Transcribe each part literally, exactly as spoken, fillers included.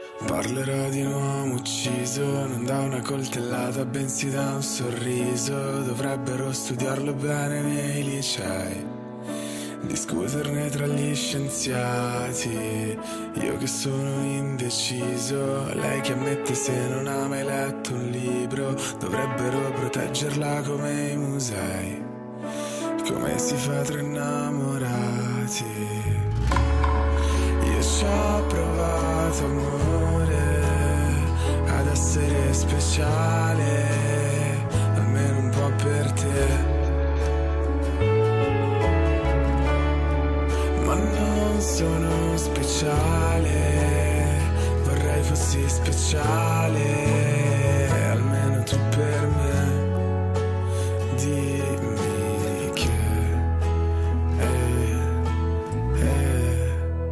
Parlerò di un uomo ucciso, non da una coltellata bensì da un sorriso. Dovrebbero studiarlo bene nei licei, discuterne tra gli scienziati. Io che sono indeciso, lei che ammette se non ha mai letto un libro. Dovrebbero proteggerla come i musei, come si fa tra innamorati. Io ci ho provato amore, ad essere speciale, almeno un po' per te. Ma non sono speciale, vorrei fossi speciale, almeno tu per me. Dimmi che eh, eh.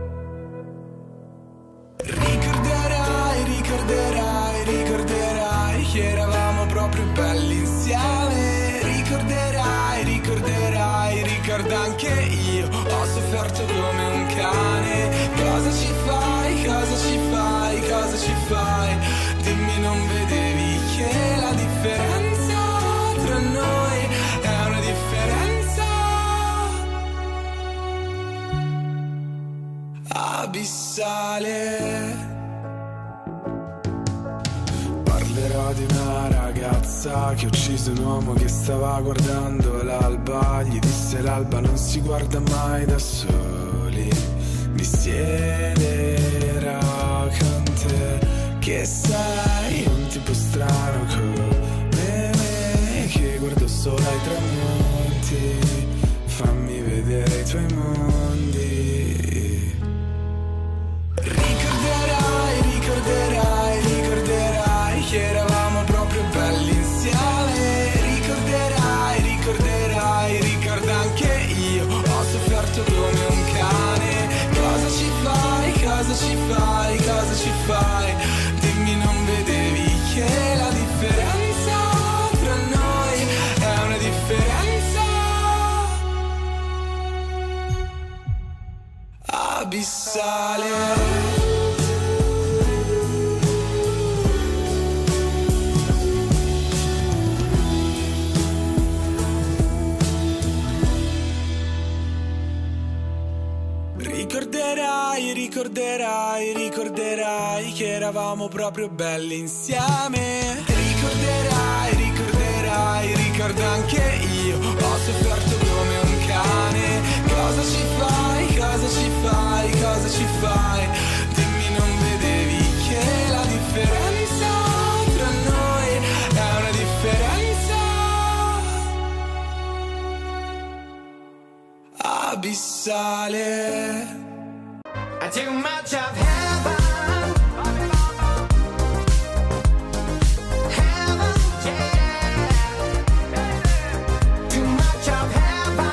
Ricorderai, ricorderai, ricorderai che eravamo proprio belli insieme. Ricorderai, ricorderai, ricorda anche io, ho sofferto come un cane. Cosa ci fai, cosa ci fai, cosa ci fai? Dimmi, non vedevi che la differenza tra noi è una differenza abissale. Parlerò di una ragazza che ha ucciso un uomo che stava guardando l'alba. Gli disse l'alba non si guarda mai da soli, mi siederò con te, che sei un tipo strano come me, che guardo solo ai tramonti. Fammi vedere i tuoi mondi. Ricorderai, ricorderai, ricorderai che eravamo proprio belli insieme. Ricorderai, ricorderai, ricorda anche io, ho sofferto come un cane. Cosa ci fai, cosa ci fai, cosa ci fai? Dimmi, non vedevi che la differenza tra noi è una differenza abissale. Ricorderai, ricorderai, ricorderai che eravamo proprio belli insieme. Ricorderai, ricorderai, ricorda anche io, ho sofferto come un cane. Cosa ci fai, cosa ci fai, cosa ci fai? Dimmi, non vedevi che la differenza tra noi è una differenza abissale. I too much of heaven, heaven, yeah. Too much of heaven,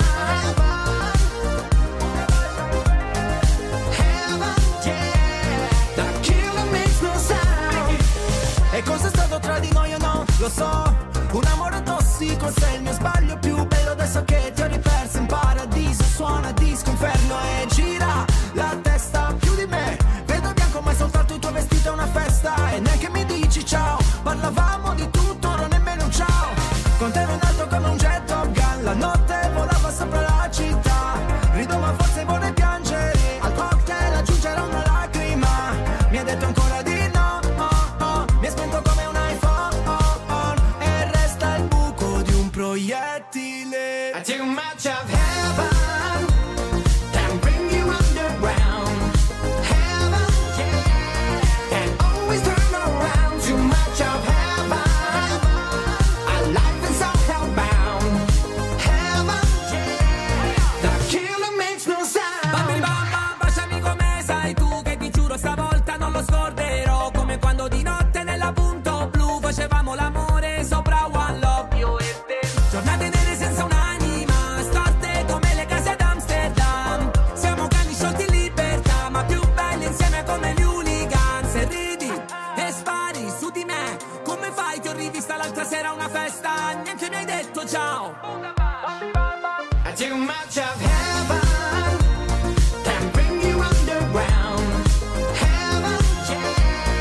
heaven, yeah. The killer makes no sound. E cosa è stato tra di noi o no? Lo so, un amore tossico, sei il mio sbaglio più bello. Adesso che ti ho riperso in paradiso, suona disco inferno e gira la testa più di me. Vedo bianco ma è soltanto il tuo vestito è una festa. E neanche mi dici ciao, parlavamo di tutto, non nemmeno un ciao. Con te ero in alto come un jet Top Gun, la notte volava sopra la città. Rido ma forse vorrei piangere, al cocktail aggiungerò una lacrima. Mi ha detto ancora di no, oh, oh. Mi è spento come un iPhone, oh, oh. E resta il buco di un proiettile. I too much of heaven can bring you underground. Heaven, yeah, can always turn around. Too much of heaven, our life is all hellbound. Heaven, yeah, the killer makes no sound. Bambini mamma, baciami come sai tu, che ti giuro stavolta non lo scorderò. Come quando di notte nella punto blu facevamo l'amore sopra One Love, io e te. Giornate nere senza un'anima, storte come le case d'Amsterdam. Siamo cani sciolti in libertà, ma più belli insieme come gli hooligans. E ridi e spari su di me, come fai? Ti ho rivista l'altra sera a una festa, neanche mi hai detto ciao. I too much of heaven can bring you underground. Heaven, yeah,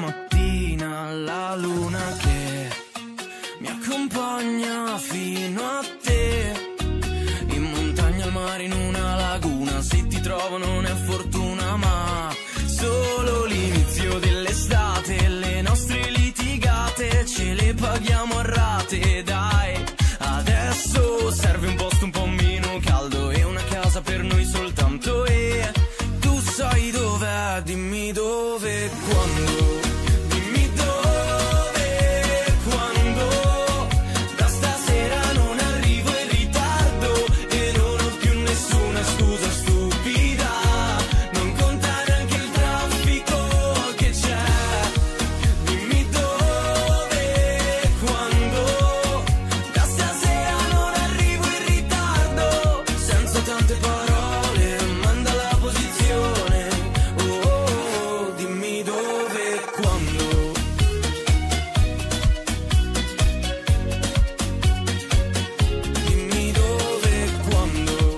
mattina la luna che mi accompagna fino a te, in montagna, al mare, in una laguna. Se ti trovo non è fortuna ma solo l'inizio dell'estate. Le nostre litigate ce le paghiamo a rate, dai. Adesso serve un posto un po' meno caldo e una casa per noi soltanto. E tu sai dov'è, dimmi dove e quando. Dimmi dove, quando. Da stasera non arrivo in ritardo e non ho più nessuna scusa stupida. Non conta neanche il traffico che c'è. Dimmi dove, quando. Da stasera non arrivo in ritardo. Senza tante parole, manda la posizione. Oh, oh, oh, dimmi dove, quando. Dimmi dove, quando.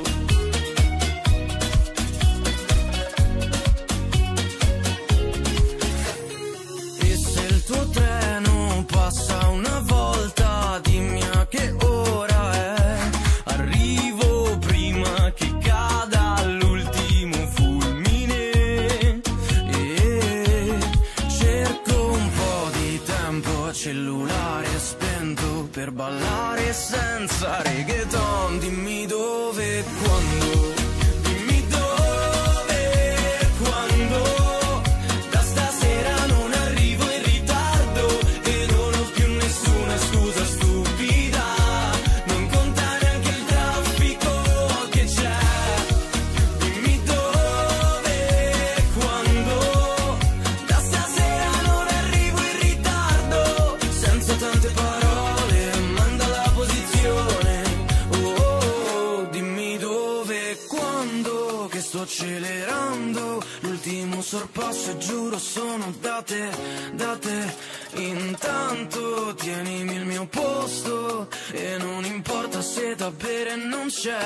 E se il tuo treno passa una volta, dimmi a che ora è. Arrivo prima che cada l'ultimo fulmine. E cerco un po' di tempo, cellulare spento, per ballare senza reggaeton. Dimmi dove e quando. Dimmi dove, quando. Da stasera non arrivo in ritardo e non ho più nessuna scusa stupida. Non conta neanche il traffico che c'è. Dimmi dove, quando. Da stasera non arrivo in ritardo. Senza tante parole, manda la posizione. Oh, oh, oh, dimmi dove e quando. Che sto accelerando l'ultimo sorpasso e giuro sono date, date. Intanto tienimi il mio posto e non importa se da bere non c'è.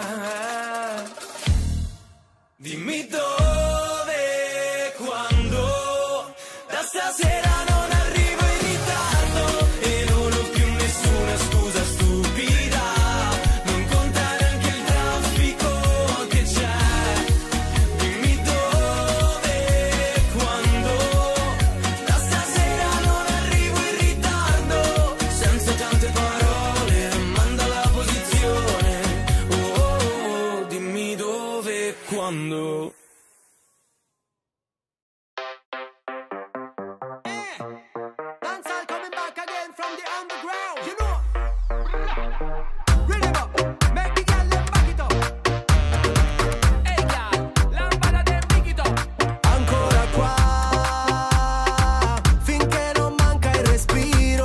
Dimmi dove, quando. Da stasera non arrivo in ritardo e non ho più nessuna scusa stupida. Non conta neanche il traffico che c'è. Dimmi dove, quando. Da stasera non arrivo in ritardo. Senza tante parole, manda la posizione. Oh, oh, oh, dimmi dove, quando. Dancehall coming back again from the underground, you know. Read it up, make the girl them back it up. Hey girl, lampada dem big it up. Ancora qua, finché non manca il respiro.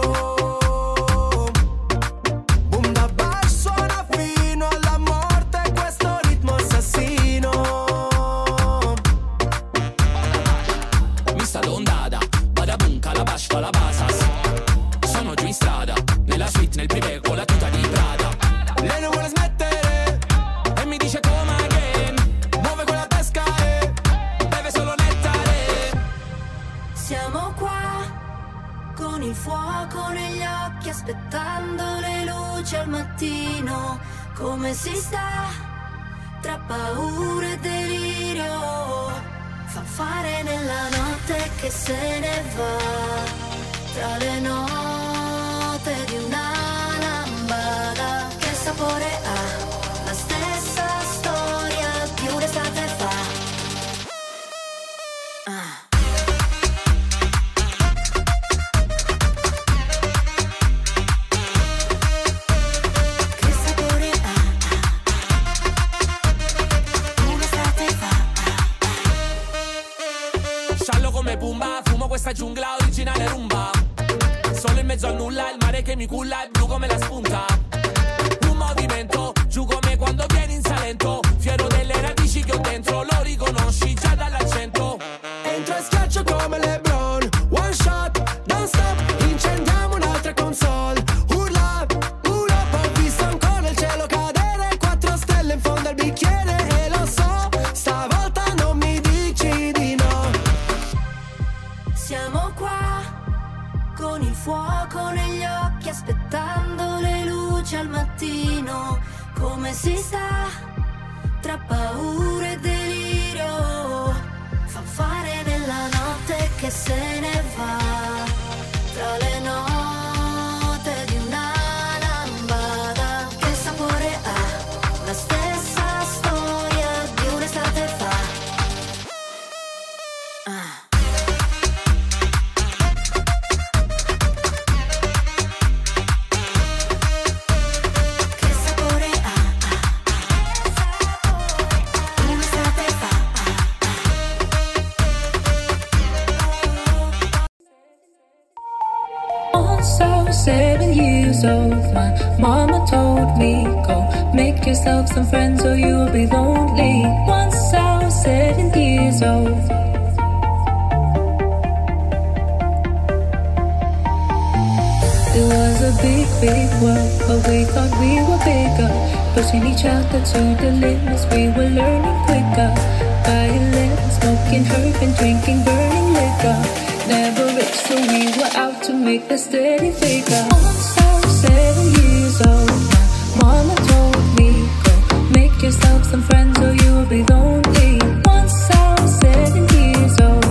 Boom da bass suona fino alla morte questo ritmo assassino. Mi sta d'ondata, vada boom, calabash, calabasas. Sono giù in strada, nella suite, nel privé, con la tuta di Prada. Lei non vuole smettere e mi dice come again. Muove quella pesca e beve solo nettare. Siamo qua con il fuoco negli occhi, aspettando le luci al mattino. Come si sta tra paura e delirio? Fanfare nella notte che se ne va, tra le note di una lambada. Che sapore ha? La stessa storia più d'estate fa. Ah. Che sapore ha? Un'estate fa. Sciallo come Pumba, fumo questa giungla originale rumba. Solo in mezzo al nulla, il mare che mi culla è blu come la spunta. Un movimento, giù come quando vieni in Salento. Fiero delle radici che ho dentro, lo riconosci già dall'accento. Entro e schiaccio come LeBron, one shot, don't stop, incendiamo un'altra console. Urla, urla, ho visto ancora il cielo cadere, quattro stelle in fondo al bicchiere. E lo so, stavolta non mi dici di no. Siamo qua qua, con il fuoco negli occhi, aspettando le luci al mattino. Come si sta tra paura e delirio? Fanfare della notte che se ne va, tra le note di una lambada. Che sapore ha la stessa storia di un'estate fa? Ah. Seven years old, my mama told me, go make yourself some friends or you'll be lonely. Once I was seven years old. It was a big, big world, but we thought we were bigger. Pushing each other to the limits, we were learning quicker. Violin, smoking herb and drinking burning liquor. Never rich, so we were out to make the steady figure. Once I was seven years old, my mama told me, go make yourself some friends or you'll be lonely. Once I was seven years old.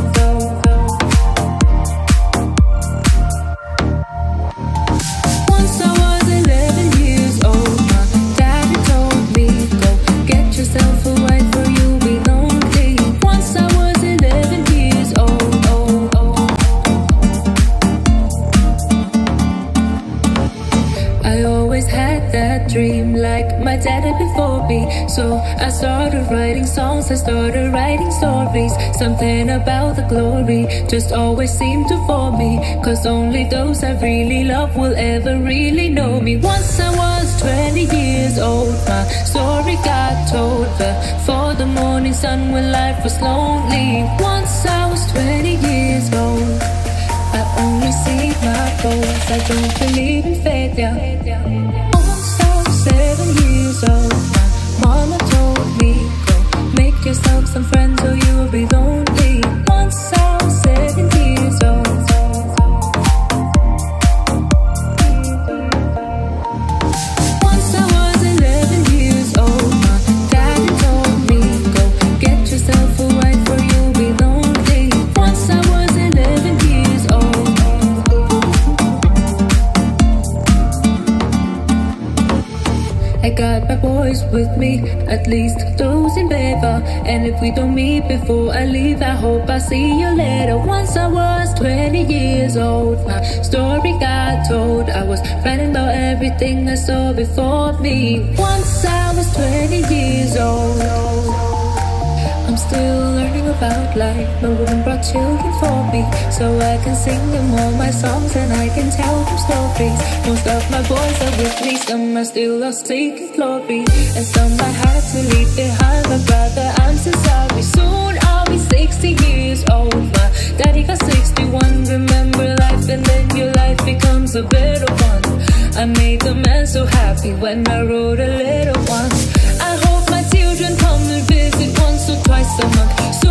Once I was eleven years old, my daddy told me, go get yourself a wife or you'll be lonely. Once I was eleven years old. I always had that dream like my daddy before me. So I started writing songs, I started writing stories. Something about the glory just always seemed to fall me, cause only those I really love will ever really know me. Once I was twenty years old, my story got told before the morning sun when life was lonely. Once I was twenty years old, I only see my goals, I don't believe in failure. Once I was seven years old, my mama told me, go make yourself some friends or you will be lonely. Once I was seven years old. Once I was eleven years old, my daddy told me, go get yourself a wife or you'll be lonely. Once I was eleven years old. I got my boys with me, at least those in Beva. And if we don't meet before I leave, I hope I see you later. Once I was twenty years old, my story got told. I was writing about everything I saw before me. Once I was twenty years old. I'm still learning about life. My woman brought children for me, so I can sing them all my songs and I can tell them stories. Most of my boys are with me, some are still lost seeking glory, and some I had to leave behind. My brother, I'm so sorry. Soon I'll be sixty years old. My daddy got sixty-one. Remember life and then your life becomes a better one. I made the man so happy when I wrote a little one. I hope my children come and visit once or twice a month.